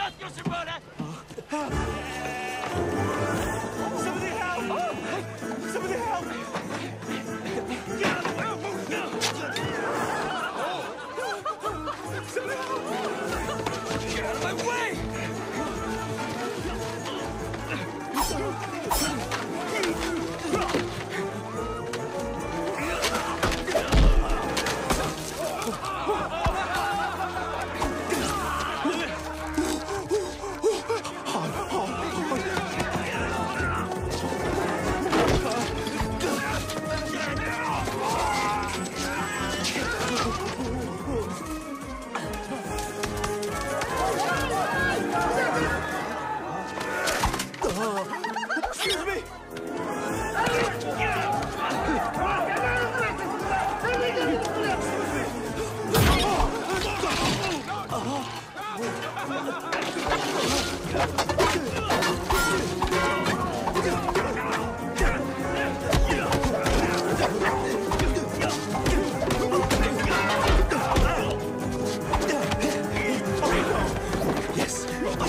Somebody help! Somebody help! Get out of the way! Somebody help! Get out of my way! Excuse me! Yes.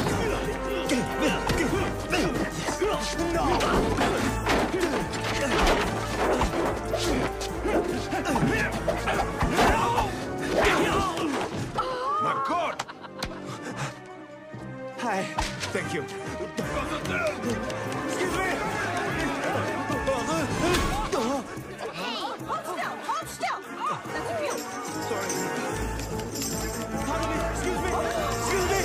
My God! Hi. Thank you. Excuse me! Hold still! Hold still! That's abuse! Sorry. Pardon me. Excuse me. Excuse me.